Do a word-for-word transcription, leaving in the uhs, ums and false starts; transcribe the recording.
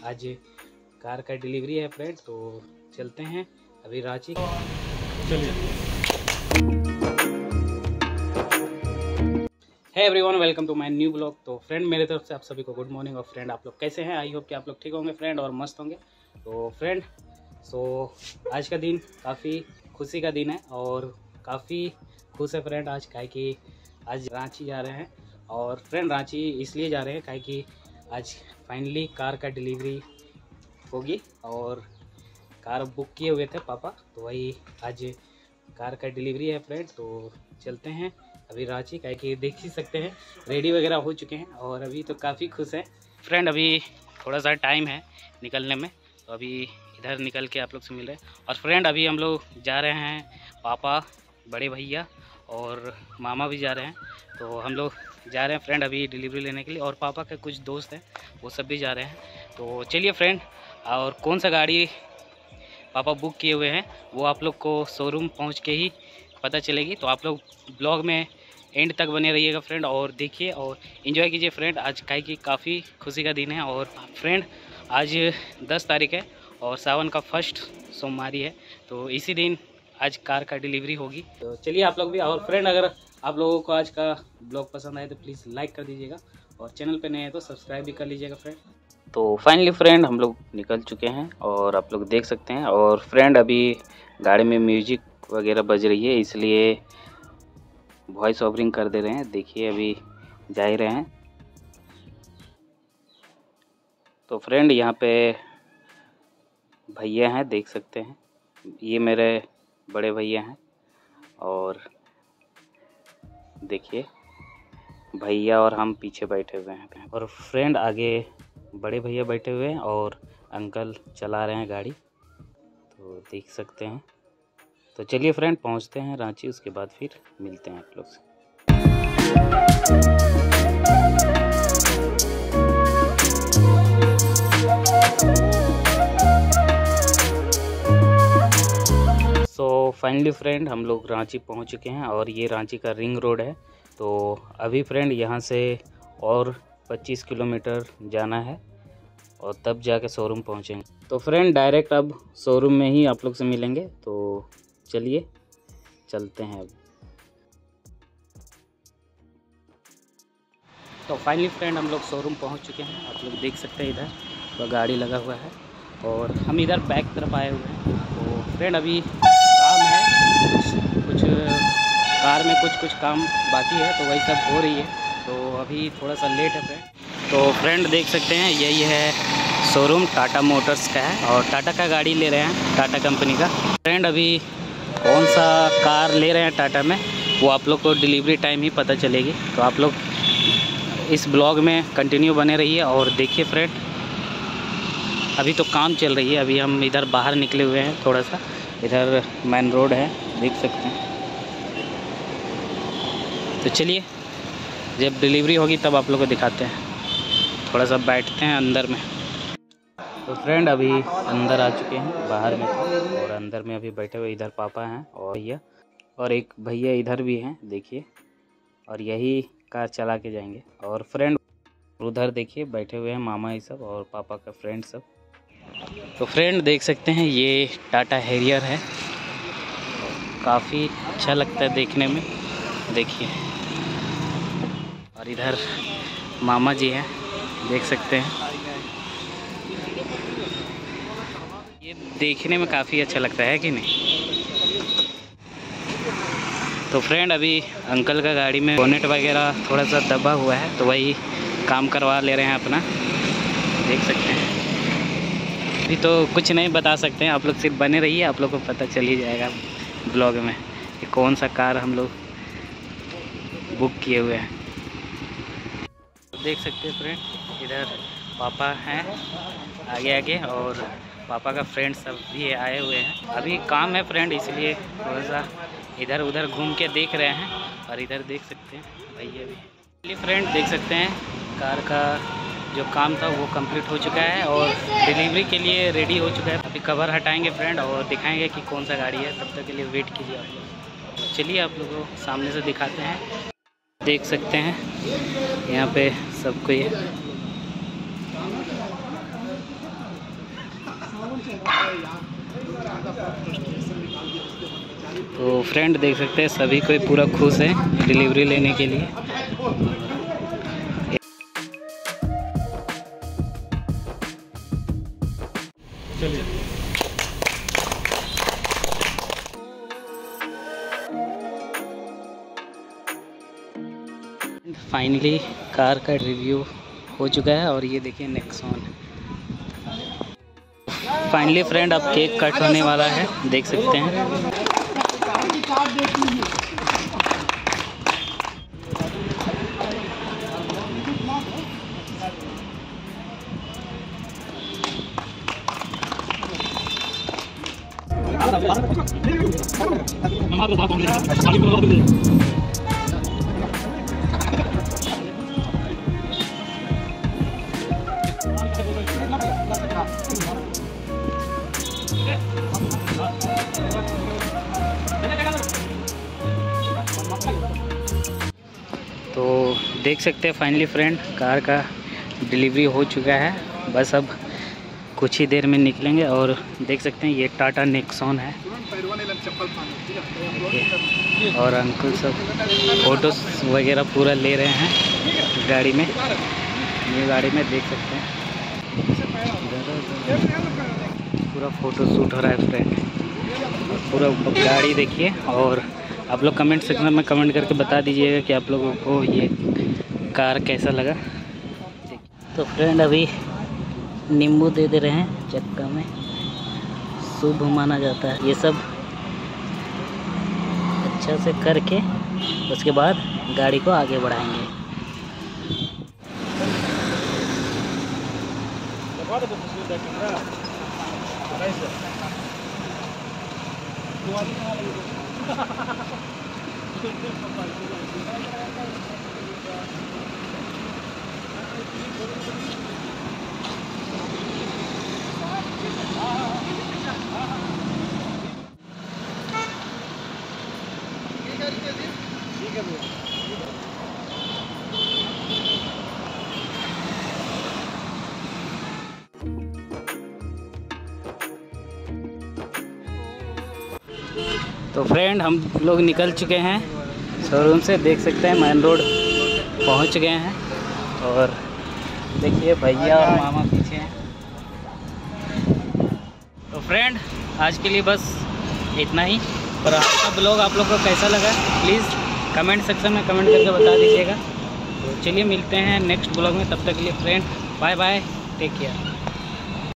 आज कार का डिलीवरी है फ्रेंड, तो चलते हैं अभी रांची। चलिए। Hey everyone, welcome to my new blog. तो फ्रेंड मेरे तरफ से आप सभी को गुड मॉर्निंग। और फ्रेंड आप लोग कैसे हैं? आई होप कि आप लोग ठीक होंगे फ्रेंड और मस्त होंगे। तो फ्रेंड सो आज का दिन काफ़ी खुशी का दिन है और काफ़ी खुश है फ्रेंड आज, काहे कि आज रांची जा रहे हैं। और फ्रेंड रांची इसलिए जा रहे हैं काहे कि आज फाइनली कार का डिलीवरी होगी और कार बुक किए हुए थे पापा, तो वही आज कार का डिलीवरी है फ्रेंड। तो चलते हैं अभी रांची, काहे कि देख ही सकते हैं रेडी वगैरह हो चुके हैं और अभी तो काफ़ी खुश हैं फ्रेंड। अभी थोड़ा सा टाइम है निकलने में, तो अभी इधर निकल के आप लोग से मिल रहे हैं। और फ्रेंड अभी हम लोग जा रहे हैं, पापा, बड़े भैया और मामा भी जा रहे हैं। तो हम लोग जा रहे हैं फ्रेंड अभी डिलीवरी लेने के लिए, और पापा के कुछ दोस्त हैं वो सब भी जा रहे हैं। तो चलिए फ्रेंड, और कौन सा गाड़ी पापा बुक किए हुए हैं वो आप लोग को शोरूम पहुंच के ही पता चलेगी। तो आप लोग ब्लॉग में एंड तक बने रहिएगा फ्रेंड और देखिए और एंजॉय कीजिए फ्रेंड। आज काहे कि काफ़ी खुशी का दिन है और फ्रेंड आज दस तारीख है और सावन का फर्स्ट सोमवारी है, तो इसी दिन आज कार का डिलीवरी होगी। तो चलिए आप लोग भी। और फ्रेंड अगर आप लोगों को आज का ब्लॉग पसंद आए तो प्लीज़ लाइक कर दीजिएगा और चैनल पे नए हैं तो सब्सक्राइब भी कर लीजिएगा फ्रेंड। तो फाइनली फ्रेंड हम लोग निकल चुके हैं और आप लोग देख सकते हैं। और फ्रेंड अभी गाड़ी में म्यूजिक वगैरह बज रही है, इसलिए वॉइस ओवरिंग कर दे रहे हैं। देखिए अभी जा ही रहे हैं। तो फ्रेंड यहाँ पे भैया हैं, देख सकते हैं, ये मेरे बड़े भैया हैं। और देखिए भैया और हम पीछे बैठे हुए हैं और फ्रेंड आगे बड़े भैया बैठे हुए हैं और अंकल चला रहे हैं गाड़ी, तो देख सकते हैं। तो चलिए फ्रेंड पहुंचते हैं रांची, उसके बाद फिर मिलते हैं आप लोग से। सो फाइनली फ्रेंड हम लोग रांची पहुंच चुके हैं और ये रांची का रिंग रोड है। तो अभी फ्रेंड यहाँ से और पच्चीस किलोमीटर जाना है और तब जाके शोरूम पहुँचेंगे। तो फ्रेंड डायरेक्ट अब शोरूम में ही आप लोग से मिलेंगे, तो चलिए चलते हैं अब। तो फाइनली फ्रेंड हम लोग शोरूम पहुँच चुके हैं। आप लोग देख सकते हैं इधर तो गाड़ी लगा हुआ है और हम इधर बैक तरफ आए हुए हैं। तो फ्रेंड अभी काम है, कुछ कुछ कार में कुछ कुछ काम बाकी है, तो वही सब हो रही है, तो अभी थोड़ा सा लेट है फ्रेंड। तो फ्रेंड देख सकते हैं यही है शोरूम, टाटा मोटर्स का है और टाटा का गाड़ी ले रहे हैं, टाटा कंपनी का। फ्रेंड अभी कौन सा कार ले रहे हैं टाटा में वो आप लोग को डिलीवरी टाइम ही पता चलेगी। तो आप लोग इस ब्लॉग में कंटिन्यू बने रहिए और देखिए फ्रेंड। अभी तो काम चल रही है, अभी हम इधर बाहर निकले हुए हैं, थोड़ा सा इधर मेन रोड है, देख सकते हैं। तो चलिए जब डिलीवरी होगी तब आप लोग को दिखाते हैं। थोड़ा सा बैठते हैं अंदर में। तो फ्रेंड अभी अंदर आ चुके हैं, बाहर में थे और अंदर में अभी बैठे हुए इधर पापा हैं और भैया और एक भैया इधर भी हैं, देखिए, और यही कार चला के जाएंगे। और फ्रेंड उधर देखिए बैठे हुए हैं मामा ये सब और पापा का फ्रेंड सब। तो फ्रेंड देख सकते हैं ये टाटा हैरियर है, काफ़ी अच्छा लगता है देखने में, देखिए। और इधर मामा जी हैं, देख सकते हैं, ये देखने में काफ़ी अच्छा लगता है कि नहीं। तो फ्रेंड अभी अंकल का गाड़ी में बोनेट वगैरह थोड़ा सा दबा हुआ है, तो वही काम करवा ले रहे हैं अपना, देख सकते हैं। अभी तो कुछ नहीं बता सकते हैं, आप लोग सिर्फ बने रहिए, आप लोग को पता चल ही जाएगा ब्लॉग में कि कौन सा कार हम लोग बुक किए हुए हैं। देख सकते हैं फ्रेंड इधर पापा हैं आगे आगे और पापा का फ्रेंड सब भी आए हुए हैं। अभी काम है फ्रेंड, इसलिए थोड़ा सा इधर उधर घूम के देख रहे हैं। और इधर देख सकते हैं भैया भी। चलिए फ्रेंड देख सकते हैं कार का जो काम था वो कंप्लीट हो चुका है और डिलीवरी के लिए रेडी हो चुका है। अभी कवर हटाएंगे फ्रेंड और दिखाएंगे कि कौन सा गाड़ी है, तब तक के लिए वेट कीजिए आप लोग। चलिए आप लोगों को सामने से दिखाते हैं। देख सकते हैं यहाँ पे सब कोई है। तो फ्रेंड देख सकते हैं सभी कोई पूरा खुश है डिलीवरी लेने के लिए। चलिए फाइनली कार का रिव्यू हो चुका है और ये देखिए नेक्सॉन। फाइनली फ्रेंड अब केक कट होने वाला है, देख सकते हैं। तो देख सकते हैं फाइनली फ्रेंड कार का डिलीवरी हो चुका है। बस अब कुछ ही देर में निकलेंगे और देख सकते हैं ये टाटा नेक्सॉन है और अंकल सब फोटोस वगैरह पूरा ले रहे हैं गाड़ी में। ये गाड़ी में देख सकते हैं पूरा फ़ोटो शूट हो रहा है फ्रेंड। पूरा गाड़ी देखिए और आप लोग कमेंट सेक्शन में कमेंट करके बता दीजिएगा कि आप लोगों को ये कार कैसा लगा। तो फ्रेंड अभी नींबू दे दे रहे हैं चक्का में, शुभ माना जाता है। ये सब अच्छा से करके उसके बाद गाड़ी को आगे बढ़ाएंगे। तो फ्रेंड हम लोग निकल चुके हैं शोरूम से, देख सकते हैं मेन रोड पहुंच गए हैं और देखिए भैया और मामा पीछे हैं। तो फ्रेंड आज के लिए बस इतना ही। और आपका ब्लॉग आप लोग को कैसा लगा प्लीज़ कमेंट सेक्शन में कमेंट करके बता दीजिएगा। तो चलिए मिलते हैं नेक्स्ट ब्लॉग में, तब तक के लिए friend bye bye, take care.